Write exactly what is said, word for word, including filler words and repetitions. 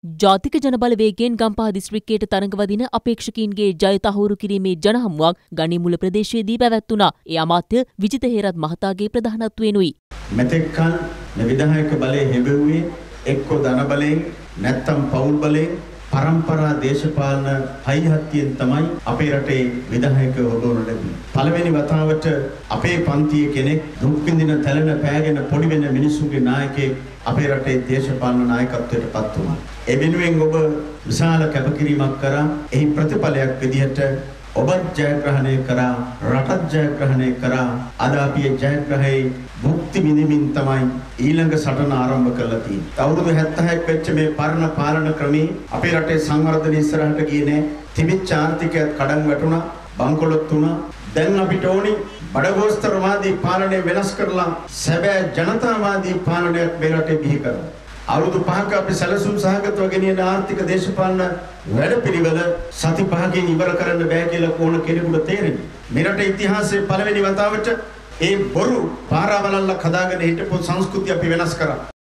ජාතික ජනබලවේගයෙන් ගම්පහ දිස්ත්‍රික්කයට තරඟ වදින අපේක්ෂකයින්ගේ ජය තහවුරු කිරීමේ ජනහමුවක් ගණිමුල ප්‍රදේශයේදී පැවැත්වුණා. ඒ අමාත්‍ය විජිත හේරත් මහතාගේ ප්‍රධානත්වයෙනුයි. මෙතෙක් කල මේ විධායක බලය හෙබෙව්වේ එක්ක ධන බලයෙන් නැත්නම් පෞල් බලයෙන් පරම්පරා දේශපාලන හයිහත්තියෙන් තමයි අපේ රටේ විධායකව හොබවනු ලැබුණේ. පළවෙනි වතාවට අපේ පන්තියේ කෙනෙක් දුක් විඳින තැලෙන පෑගෙන පොඩි වෙන මිනිසුන්ගේ නායකයෙක් අපේ රටේ දේශපාලන නායකත්වයට පත් වුණා. ඒ වෙනුවෙන් ඔබ විශාල කැපකිරීමක් කරා. එහි ප්‍රතිඵලයක් විදිහට ඔබ ජයග්‍රහණය කරා, රටත් ජයග්‍රහණය කරා. අද අපි ඒ ජයග්‍රහයේ මුක්ති විඳින්මින් තමයි ඊළඟ සටන ආරම්භ කරලා තියෙන්නේ. අවුරුදු හැත්තෑවක් වෙච්ච මේ පරණ පාලන ක්‍රමේ අපේ රටේ සංවර්ධනය ඉස්සරහට ගියේ නෑ. තිබිච්ච ආර්ථිකයත් කඩන් වැටුණා, බංකොලොත් වුණා. දැන් අපිට ඕනි බඩගෝස්තරවාදී පාලනය වෙනස් කරලා සැබෑ ජනතාවාදී පාලනයක් මේ රටේ බිහි කරන්න. අවුරුදු පහක අපි සැලසුම් සහගතව ගෙනියන ආර්ථික දේශපාලන වැඩපිළිවෙල සති පහකින් ඉවර කරන්න බෑ කියලා ඕන කෙනෙකුට තේරෙනවා. මේ රටේ ඉතිහාසයේ පළවෙනි වතාවට ඒ බොරු පාරාවලල්ලක් හදාගෙන හිටපු සංස්කෘතිය අපි වෙනස් කරා.